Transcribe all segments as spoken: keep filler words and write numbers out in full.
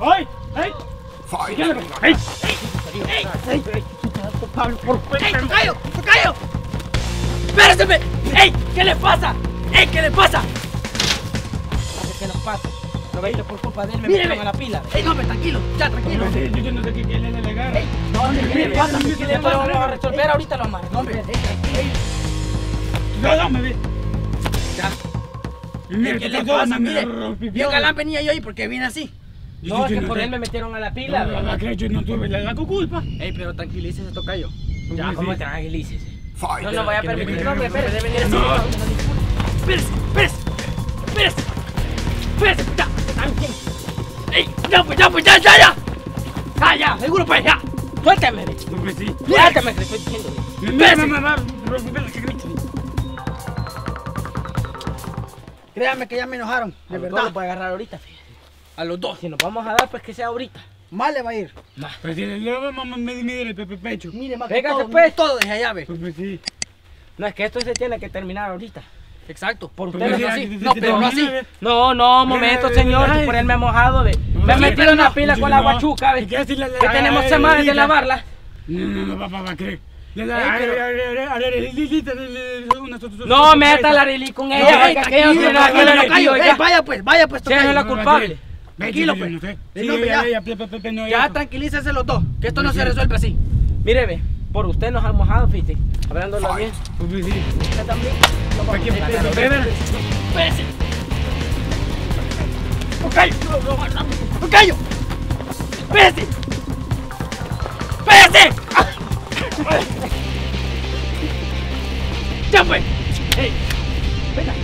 ¡Ay! ¡Ay! Fight. ¡Ey! ¡Ey! ¡Ey! ¡Ey! Pablo, por favor. ¡Ey, tocayo! ¡Tocayo! ¡Espérese! ¡Ey! ¿Qué le pasa? ¡Ey! ¿Qué le pasa? ¿Qué nos pasa? No veis por culpa de él, me Míreme. metieron a la pila. ¡Ey, no, tranquilo! ¡Ya, tranquilo! Yo no sé qué le le agarra. ¡Ey! No, ¿qué le pasa? ¿Qué le Esto lo pasa? vamos a resolver ahorita, lo más. No, hombre. ¡Ey! No, no, me ve. Ya. Mira, ¿Qué le tú pasa? no me Mire, rompí, yo Dios. galán venía yo ahí porque vine así. No, es Yo que no por sé. él me metieron a la La pila. verdad que yo no tuve la, la culpa. Ey, pero tranquilícese, tocayo. Ya, Sí, ¿cómo sí. tranquilícese? Fight. No, no voy a Que no me permitir, quede- hombre, que me espérese. dé venir así. No. Espérese, espérese. Espérese. Espérese, ya. ¡Ey! ¡Ya, pues, ya, pues, ya, ya, ya! ¡Ya, ya! ¡Seguro, pues, ya! Suéltame, ve. No, pues sí. Suéltame, que estoy diciendo. Mira, mamá, mamá, rompí la que grita. Créame que ya me enojaron, de De verdad verdad. lo puede agarrar ahorita, fíjate. A los dos. Si nos vamos a dar, pues que sea ahorita. Mal le va a ir. Pues si le vamos a medir el pepe pecho. Mire, más que Véngase, todo, pues. todo desde allá, ve. Pues pues sí. No, es que esto se tiene que terminar ahorita. Exacto. Por Pues ustedes sí, así. sí, sí, No, sí, pero sí, no sí, así. sí. No, no, momento, Eh, señor, ay. que por él me he mojado, ve. Me Sí, metieron pero en la no. pila Yo con la no. guachuca, ve. ¿Y qué hace la- la- Que tenemos la- semanas de la- lavarla. No, no, no, papá, papá, ¿qué? Le da Ey, a pero- a- a- a- a la Lilita, le- le- una so- so- No so- meta sorpresa. la Lili con Ey, ella, ey, porque aquello tranquilo, tiene nada que ver tranquilo, aquí, tocayo. Ey, oiga. vaya pues, vaya pues, Sí, es tocayo. la culpable. Tranquilo, pues. No sé. Sí, Sí, hombre, ya, ya. ya, Pepe, Pepe, no, Ya, ya. tranquilícense los dos, que esto no Sí. se resuelve así. Mire, ve, por usted nos han mojado, fíjate. Hablándolo bien. Pues pues sí. Usted también. No ¿Para qué? vamos a Pepe, ganar. Pepe. Espérese. Tocayo, tocayo. Espérese. Espérese. Ya pues. Ey, venga.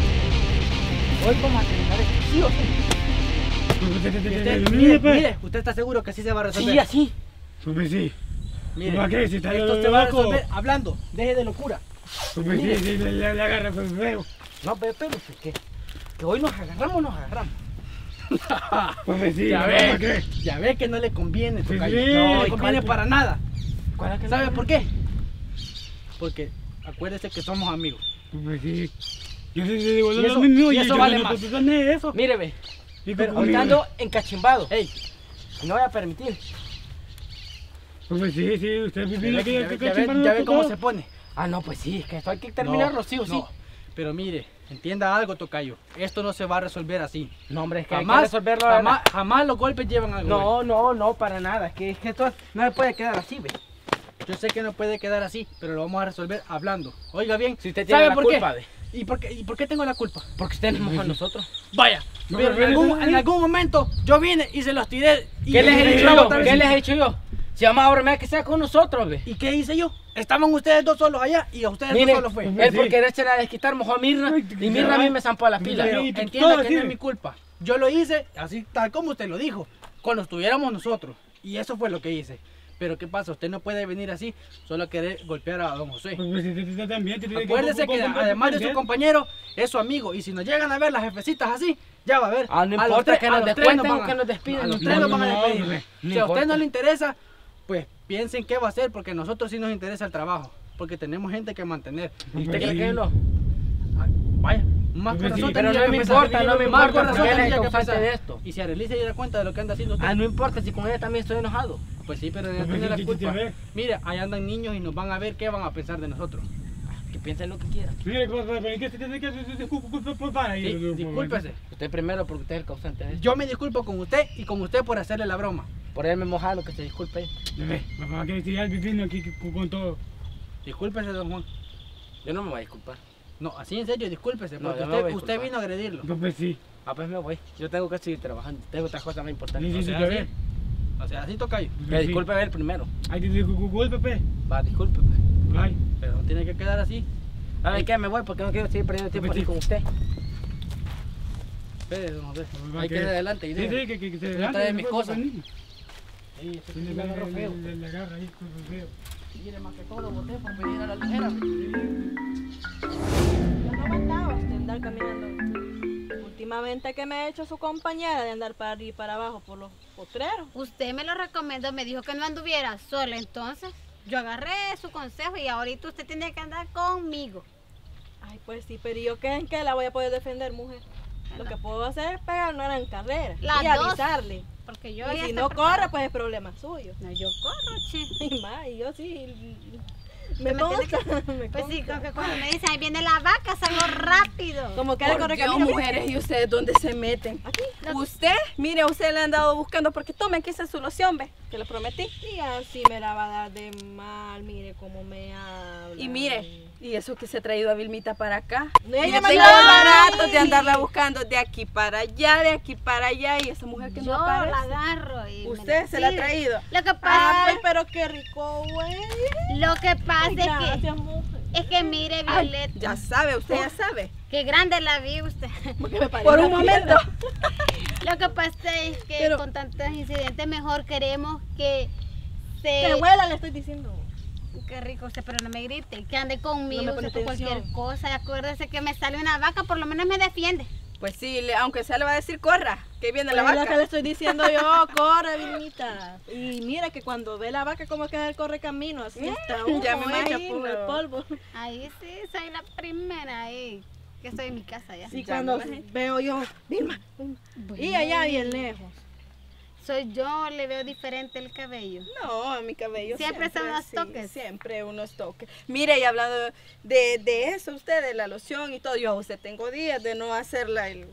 Hoy vamos a terminar esto, sí o sí. Pues pues, Usted, mire, mire, pues. mire, ¿usted está seguro que así se va a resolver? Sí, así. Pues pues sí. Mire, ¿Para qué? Si está esto loco. se va a resolver hablando, deje de locura. Pues pues sí, sí, le le- le agarra pues feo. No, pero espérese, que, que hoy nos agarramos, nos agarramos. Pues pues sí, Ya ¿para ve, qué? ya ve que no le conviene, Sí, tocayo. sí. No le ¿Y conviene cuál- para nada. ¿Cuál es que ¿Sabe no? por qué? Porque acuérdese que somos amigos. Pues pues sí. Yo sí le digo Y lo eso- mismo y yo eso no vale no más. te gané eso. Mire, ve, Y pero con- ahorita conmigo. ando encachimbado. Ey, Y no voy a permitir. Pues pues sí, sí, usted ya viene ve, aquí ya a ve- que ya ve- chimbarlo ya ve cómo todo. se pone. Ah, no, pues sí, es que esto hay que terminarlo, No, sí o sí. no. Pero mire, entienda algo, tocayo. Esto no se va a resolver así. No, hombre, es que hay que Jamás, resolverlo. jamás, jamás los golpes llevan algo. No, no, no, para nada. Es que, es que esto no se puede quedar así, ve. Yo sé que no puede quedar así, pero lo vamos a resolver hablando. Oiga bien, Si usted tiene ¿sabe la por culpa, qué? ve. ¿Y por qué, ¿Y por qué tengo la culpa? Porque usted nos mojó a nosotros. Vaya, No, pero pero en algún, ven, en algún momento yo vine y se los tiré. Y ¿Qué les he y- dicho y- yo? otra vez. ¿Qué les he dicho yo? Si vamos a bromear, que sea con nosotros, ve. ¿Y qué hice yo? Estaban ustedes dos solos allá y a ustedes Mire, dos solos fue. él por quererse la desquitar mojó a Mirna y Mirna a mí me zampó a la pila. Pero Sí, tú- entienda todo que así. no es mi culpa. Yo lo hice así tal como usted lo dijo, cuando estuviéramos nosotros. Y eso fue lo que hice. Pero ¿qué pasa? Usted no puede venir así solo a querer golpear a don José. Pues pues sí, sí, sí, también te tiene Acuérdese que además de su compañero, es su amigo. Y si nos llegan a ver las jefecitas así, ya va a ver. Ah, no A los importa tres- que a nos los tres descuenten van o a- que nos despidan. A los no tres no, nos van a no, despedir. hombre, no Si a usted importa. no le interesa, pues piensen qué va a hacer, porque a nosotros sí nos interesa el trabajo. Porque tenemos gente que mantener. ¿Y usted Sí. cree que no? Ay, vaya, más Pues sí, corazón Pero tendría no que me pensar. importa, no me Más importa, corazón porque él es el tendría que causante pensar. de esto. Y si Arely se diera cuenta de lo que anda haciendo usted, Ah, no importa, si con ella también estoy enojado. pues sí, pero ella Pues tiene sí, la sí, sí, culpa. sí, ve. Mire, ahí andan niños y nos van a ver qué van a pensar de nosotros. Que piensen lo que quieran. Mire, pues, pues, pero ¿qué se tiene que hacer? Pues para Sí, ahí. discúlpese. Usted primero porque usted es el causante de esto. Yo me disculpo con usted y con usted por hacerle la broma. Por él me mojaron, que se disculpe. Ve, papá, que si ya vivimos aquí con con todo. Discúlpese, don Juan. Yo no me voy a disculpar. No, así en serio, discúlpese, No, porque yo no me voy usted, a usted disculpar. vino a agredirlo. Pues pues sí. Ah, pues me voy. Yo tengo que seguir trabajando. Tengo otras cosas más Sí, importantes. sí, O sí, sea, está así. bien. O sea, así toca yo. Que Pues sí. disculpe él primero. Ay, te digo, Google, Pepe. Va, disculpe. pues. Ay. Pero no tiene que quedar así. ¿Sabe qué? Me voy porque no quiero seguir perdiendo tiempo Pues aquí sí. con usted. Espere, don José. Va, Hay que ir adelante y Sí, deje. sí, que que que se Voy a adelante, traer mis pues, cosas. pues, niño. Sí, ese sí Tiene me la agarró feo. la- la garra ahí, pues, pues, feo. Mire, más que todo, boté por venir a la ligera. Yo no aguantaba de andar caminando. Últimamente que me ha hecho su compañera de andar para arriba y para abajo por los potreros. Usted me lo recomendó, me dijo que no anduviera sola, entonces yo agarré su consejo y ahorita usted tiene que andar conmigo. Ay, pues sí, pero ¿y yo qué en qué la voy a poder defender, mujer? Lo que puedo hacer es pegar una gran carrera Las y dos. avisarle. Porque yo Y ya si estoy no preparada. corre, pues es problema suyo. No, yo corro, che. Y más, y yo sí. Me Me consta, tiene me Pues sí, consta. como que cuando me dicen, ahí viene la vaca, salgo rápido. Como que le Por corre Dios, camino. mujeres, ¿y ustedes dónde se meten? Aquí. Usted, mire, usted le han dado buscando porque tome aquí esa solución, ve, que le prometí. Y así me la va a dar de mal, mire cómo me habla. Y mire, y eso que se ha traído a Vilmita para acá. No, ella Yo me tengo ayuda. baratos de andarla buscando de aquí para allá, de aquí para allá, y esa mujer que Yo no la aparece. agarro y me Usted se la ha tiro. traído. Lo que pasa, Ay, pero qué rico, güey. lo que pasa Ay, es que, gracias, mujer. es que mire, Ay, Violeta, ya sabe, usted ya sabe. qué grande la vi usted. Porque me parece Por un una momento. piedra. Lo que pasa es que Pero- con tantos incidentes mejor queremos que se... Que huela, le estoy diciendo. Qué rico usted, pero no me grite, que ande conmigo, No me pone usted por cualquier atención. cosa. Y acuérdese que me sale una vaca, por lo menos me defiende. Pues sí, le- aunque sea le va a decir corra, que viene la Pues es lo que le vaca. estoy diciendo yo, corre, Vilmita. Y mira que cuando ve la vaca como que él corre camino, así está humo, ya me echa imagino. por el polvo. Ahí sí, soy la primera ahí, que estoy en mi casa ya. Sí, Ya cuando me imagino. veo yo, Vilma, Vilma. Y allá bien lejos. Soy yo, le veo diferente el cabello. No, a mi cabello Siempre son unos así, toques. Siempre unos toques. Mire, y hablando de, de eso, usted, de la loción y todo, yo a usted tengo días de no hacerla el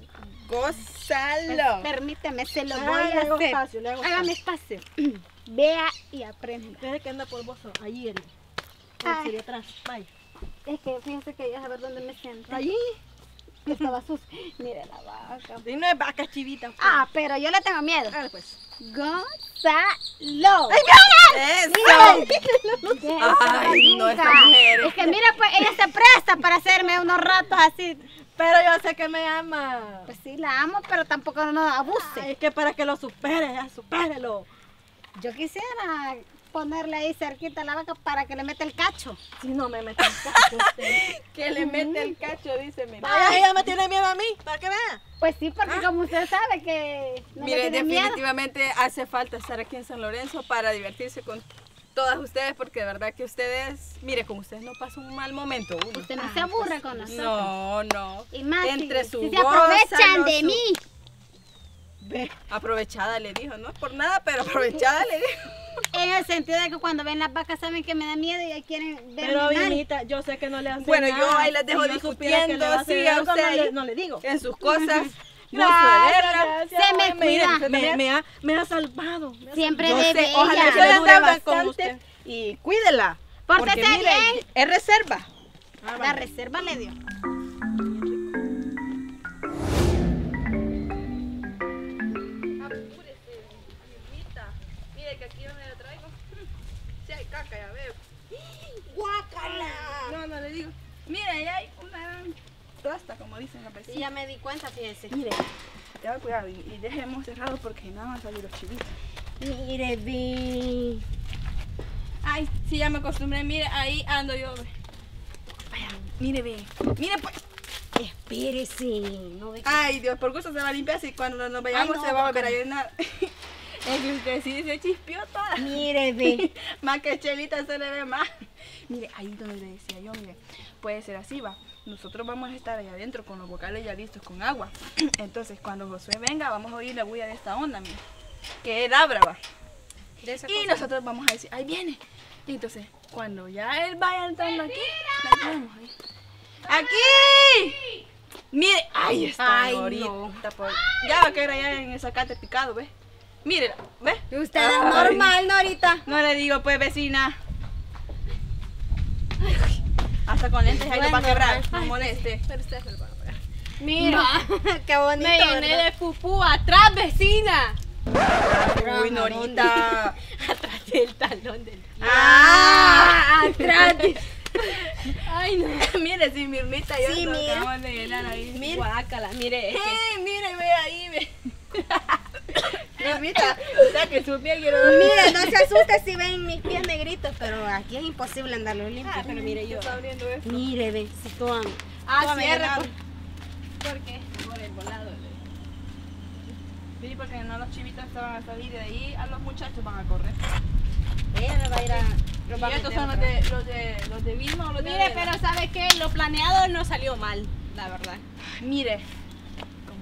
gózalo. Permíteme, se lo Ah, voy le a hago hacer. espacio, le hago Hágame espacio. Vea y aprenda. Desde que anda por vos, allí, el, Ay. el de atrás, vaya. Es que fíjense que ya saber dónde me siento. Allí. Que estaba sucio. Mire la vaca. Y no es vaca chivita. pues. Ah, pero yo le tengo miedo. Dale, pues. Gózalo. ¡Eso! Deja Ay, no, esa esta nunca. mujer. Es que mira, pues ella se presta para hacerme unos ratos así. Pero yo sé que me ama. Pues sí, la amo, pero tampoco no abuse. Ay, es que para que lo supere, ya supérelo. Yo quisiera ponerle ahí cerquita a la vaca para que le meta el cacho. Si no me meten cacho usted. Que le mete el cacho, dice, mire. Vaya, ella me tiene miedo a mí, para que vea. Pues sí, porque como usted sabe que no Mire, le tiene miedo. definitivamente hace falta estar aquí en San Lorenzo para divertirse con todas ustedes, porque de verdad que ustedes, mire, con ustedes no pasa un mal momento uno. Usted no se aburre con nosotros. No, no. Y más si- Entre si, su se aprovechan gózalo, de su- mí. Ve. Aprovechada le dijo, no por nada, pero aprovechada le dijo. En el sentido de que cuando ven las vacas saben que me da miedo y ahí quieren ver Pero mi mal. Vilmita, yo sé que no le hace Bueno, yo nada. ahí las dejo Si yo supiera que le va a hacer discutiendo, sí, a algo, no usted le- ahí. no le digo. En sus cosas. Muy Gracias, suelera. gracias, Se me güey, mire, cuida. Me, me ha, me ha salvado. me ha Siempre Yo de sé, bella. ojalá que Ella. le dure Deuda con bastante usted. y cuídela. Pórtese Porque mire, bien. es reserva. Ah, La vaya. reserva le dio. Mire que aquí donde la traigo, si hay caca, ya veo. ¡Guácala! No, no le digo. Mire, ahí hay una gran tosta, como dicen las Sí, vecinas. ya me di cuenta, fíjese. Mire, tenga cuidado y, y dejemos cerrado porque nada más salir los chivitos. Mire, vi. Ay, sí, ya me acostumbré. Mire, ahí ando yo. ve. Vaya, mire bien. Mire, pues. Espérese. No ve que- Ay, Dios, por gusto se va a limpiar y cuando nos vayamos Ay, no, se va a volver a guácala. llenar. Es que usted sí se chispió toda. Mire, ve. Más que Chelita se le ve más. Mire, ahí donde le decía yo, mire, puede ser así, va. Nosotros vamos a estar allá adentro con los vocales ya listos con agua. Entonces, cuando Josué venga, vamos a oír la bulla de esta onda, mire. Que él abra, va. De esa Y cosa. nosotros vamos a decir, ahí viene. Y entonces, cuando ya él vaya entrando aquí, la tenemos ahí. ¡Aquí! Mire, ahí está. Ay, Norita, no. por- Ya va a caer allá en el zacate picado, ¿ves? Mire, ¿ves? Usted es Ay. normal, Norita. No le digo, pues, vecina. Ay, hasta con lentes ahí lo va a quebrar, no moleste. Pero usted se lo va a ver. Mira, qué bonito. Me llené de pupú atrás, vecina. Uy, Norita. Atrás del talón del pie. Ah, atrás. Ay, no. Mire, si Mirmita y yo Sí, nos mira. acabamos de llenar ahí. Mire. Guácala, mire. Es que ¡Eh, mire, ve ahí, ve! Mirmita, o sea que su piel quiero Mire, no se asuste si ven mis pies negritos, pero aquí es imposible andarlo limpio. Ah, pero mire yo. Está abriendo esto. Mire, ve, si tú am- Ah, Tómame cierre. helado. Por, ¿por qué? Por el volado. Sí, porque no los chivitos estaban a salir de ahí, a los muchachos van a correr. Ella me va a ir a. los va a ¿Y estos meter son los otra vez. de, los de, los de Vilma o los de Mire, Adela? pero ¿sabe qué? Lo planeado no salió mal, la verdad. Mire, con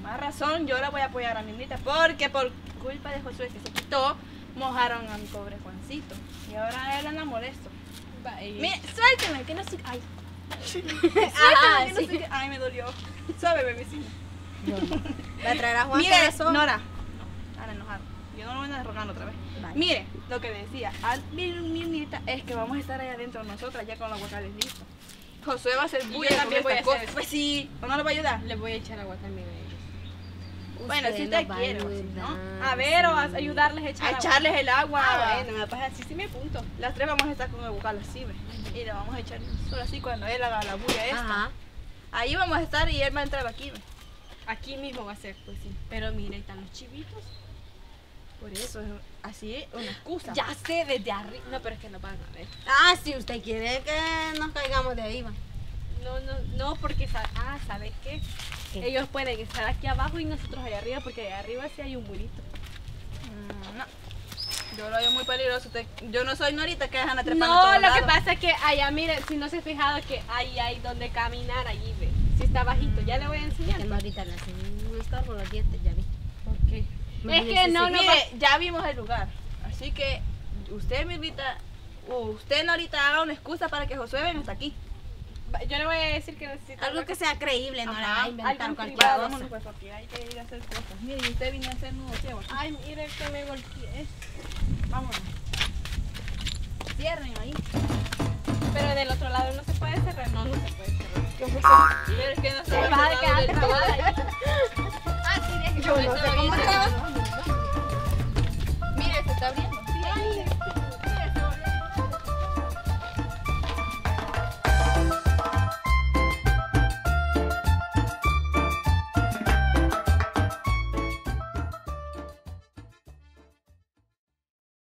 más razón yo la voy a apoyar a Mirnita, porque por culpa de Josué que se quitó, mojaron a mi pobre Juancito. Y ahora a él anda molesto. Mire, suélteme, que no sé. Ay. Suélteme, Ajá, que no sí. sé qué- Ay, me dolió. Suave, vecino. ¿La traerá Juan Mire, corazón? Nora. Ahora enojado. Yo no lo voy a rogando otra vez. Vale. Mire, lo que le decía a mi Mirnita es que vamos a estar allá adentro nosotras ya con los guacales listos. Josué va a hacer Y yo bulla con también voy a estas hacer cosas. eso. Pues sí, ¿o no lo va a ayudar? Le voy a echar agua también a ellos. Bueno, si usted quiere, o si no, A ver, o a ayudarles a echar A agua. echarles el agua. Ah, bueno, pues así sí me apunto. Las tres vamos a estar con el bucal así, ¿ve? Y le vamos a echar solo así cuando él haga la bulla esta. Ajá. Ahí vamos a estar y él va a entrar aquí, ¿ve? Aquí mismo va a ser, pues sí. Pero mira, ahí están los chivitos. Por eso es así, una excusa. Ya sé, desde arriba. No, pero es que no van a ver. Ah, si usted quiere que nos caigamos de ahí, va. No, no, no, porque, sa- ah, ¿sabes qué? ¿Qué? Ellos pueden estar aquí abajo y nosotros allá arriba, porque allá arriba sí hay un murito. Mm, no. Yo lo veo muy peligroso. Usted- yo no soy Norita que dejan a trepar en No, todos lo que lados. pasa es que allá, miren, si no se ha fijado que ahí hay donde caminar, allí ve. Si está bajito, ya le voy a enseñar. Que no ahorita le hacen un estorbo los dientes, ya vi. Ok. Es que no, no, Mire, ya vimos el lugar. Así que usted, Mirnita, o usted, Norita, haga una excusa para que Josué venga hasta aquí. va- yo le voy a decir que necesito Algo que sea creíble, no la va a Ajá, inventar algo cualquier Ya, privado, cosa. vámonos pues, porque hay que ir a hacer cosas. Mire, y usted vino a hacer nudo ciego aquí. Ay, mire que me golpeé. Vámonos. Cierren ahí. Pero del otro lado no se puede cerrar. No, no se puede cerrar. Pero es que no se Vas a quedar trabada ahí. Ah, sí, de que Yo no sé cómo